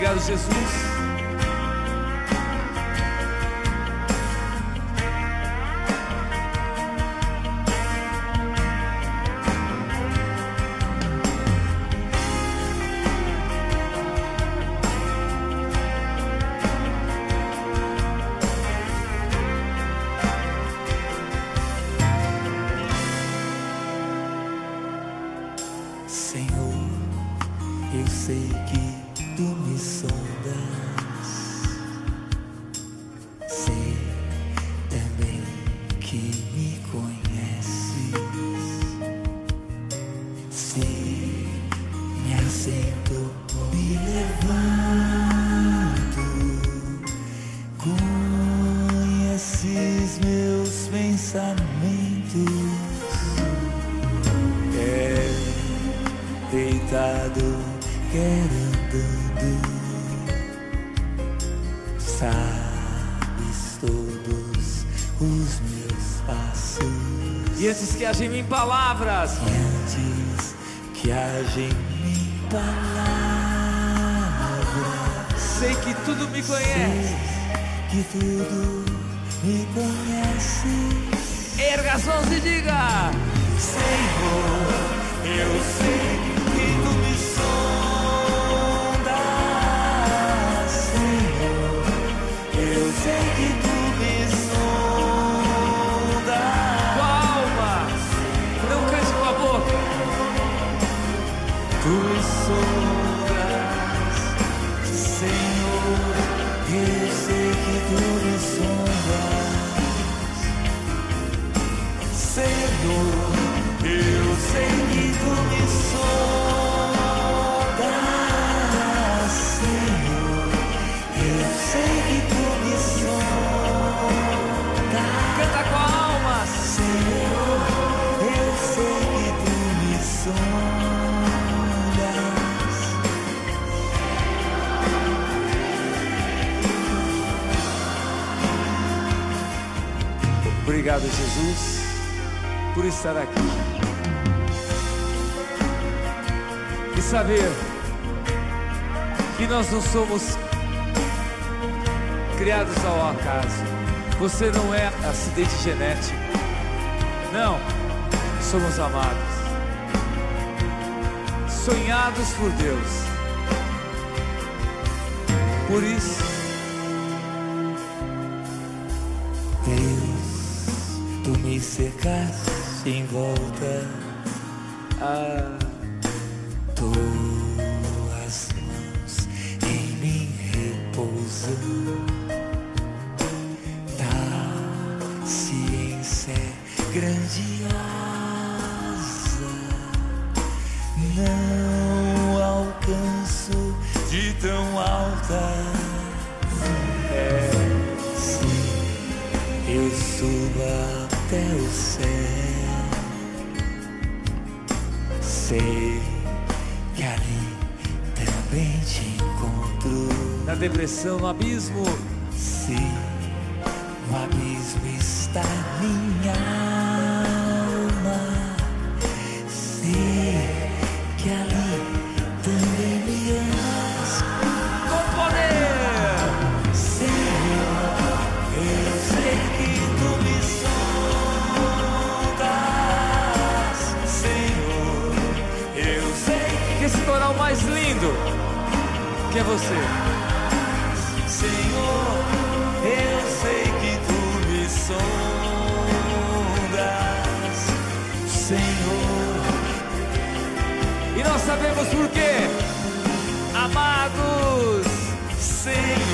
Obrigado, Jesus. Senhor, eu sei que tu me sondas, sei também que me conheces, sei, me assento, me levanto, conheces meus pensamentos. Deitado, quer andando, sabes todos os meus passos. E antes que haja em mim palavras, e antes que haja em mim palavras, sei que tudo me conhece, sei que tudo me conhece. Erga as mãos e diga: Senhor, eu sei que tu me sondas, Senhor, eu sei que tu me sondas. Com a alma, não cante com a boca. Tu me sondas, Senhor, eu sei que tu me sondas, Senhor, eu sei que tu me sondas, Senhor, eu sei que tu me sondas. Canta com a alma, Senhor, eu sei que tu me sondas. Obrigado, Jesus, por estar aqui e saber que nós não somos criados ao acaso. Você não é acidente genético, não. Somos amados, sonhados por Deus. Por isso, Deus, tu me cercaste em volta, tuas mãos em mim repousam, da ciência grandiosa, não alcanço de tão alta. Sim, eu subo até o céu, sei que ali também te encontro. na depressão, no abismo, Se no abismo está minha alma, sei que ali também me amas. com poder. Senhor, eu sei que tu me sondas, Senhor, eu sei Que esse coral mais lindo que é você. Senhor, eu sei que tu me sondas, Senhor. E nós sabemos por quê. Amados, Senhor,